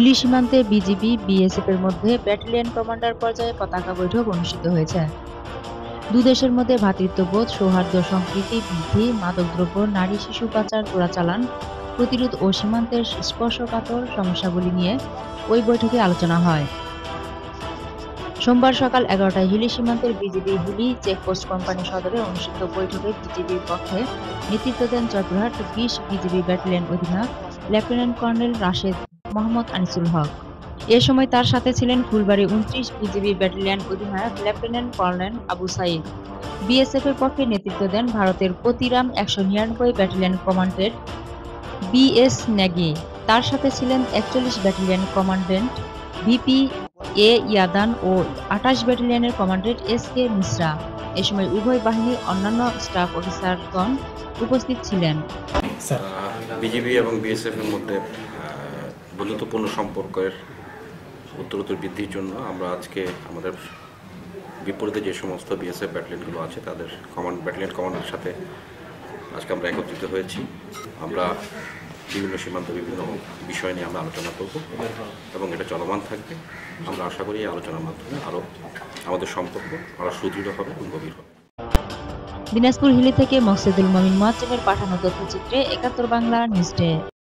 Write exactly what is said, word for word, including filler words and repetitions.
হিলি সীমান্তে BGB BSF এর মধ্যে ব্যাটালিয়ন কমান্ডার পর্যায়ে পতাকা বৈঠক অনুষ্ঠিত হয়েছে। দুদেশের মধ্যে ভ্রাতৃত্ববোধ, সৌহার্দ্য, সম্প্রীতি বৃদ্ধি, মাদকদ্রব্য, নারী শিশু পাচার চোরাচালান প্রতিরোধ ও সীমান্তের স্পর্শকাতর সমস্যাগুলি নিয়ে ওই বৈঠকে আলোচনা হয়। সোমবার সকাল এগারোটায় হিলি সীমান্তের বিজিবি হিলি চেকপোস্ট কোম্পানি সদরে অনুষ্ঠিত বৈঠকে বিজিবির পক্ষে নেতৃত্ব দেন জয়পুরহাট বিশ বিজিবি ব্যাটালিয়ন অধিনায়ক লেফটেন্যান্ট কর্নেল রাশেদ মোহাম্মদ আনিসুল হক। এ সময় তার সাথে ছিলেন ফুলবাড়ী উনত্রিশ বিজিবি ব্যাটালিয়ন অধিনায়ক lieutenant colonel Abu Sayeed. BSF এর পক্ষে নেতৃত্ব দেন ভারতের পতিরাম একশো নিরানব্বই battalion commandant B S Negi. তার সাথে ছিলেন একচল্লিশ battalion commandant VP A Yadav ও আটাশ ব্যাটালিয়নের কমান্ডেন্ট এস কে মিশ্রা। এ সময় উভয় বাহিনীর অন্যান্য স্টাফ অফিসারগণ উপস্থিত ছিলেন। বিজিবি এবং বিএসএফ এর মধ্যে বন্ধুত্বপূর্ণ সম্পর্কের উত্তরোত্তর বৃদ্ধির জন্য আমরা আজকে আমাদের বিপরীতে যে সমস্ত বিএসএফ ব্যাটালিয়নগুলো আছে তাদের কমান্ড ব্যাটালিয়ন কমান্ডের সাথে আজকে আমরা একত্রিত হয়েছি। আমরা বিভিন্ন সীমান্ত বিভিন্ন বিষয় নিয়ে আমরা আলোচনা করব এবং এটা চলমান থাকবে। আমরা আশা করি এই আলোচনার মাধ্যমে আরও আমাদের সম্পর্ক আরও সুদৃঢ় হবে এবং গভীর হবে। দিনাজপুর হিলি থেকে মকসেদুল মমিন মুয়াজ্জেমের পাঠানো তথ্যচিত্রে একাত্তর বাংলা নিউজ ডে।